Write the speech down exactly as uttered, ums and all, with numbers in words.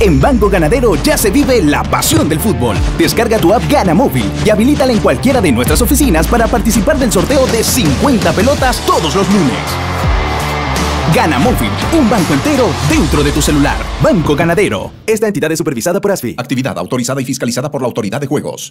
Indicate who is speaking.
Speaker 1: En Banco Ganadero ya se vive la pasión del fútbol. Descarga tu app Gana Móvil y habilítala en cualquiera de nuestras oficinas para participar del sorteo de cincuenta pelotas todos los lunes. Gana Móvil, un banco entero dentro de tu celular. Banco Ganadero. Esta entidad es supervisada por A S F I.
Speaker 2: Actividad autorizada y fiscalizada por la Autoridad de Juegos.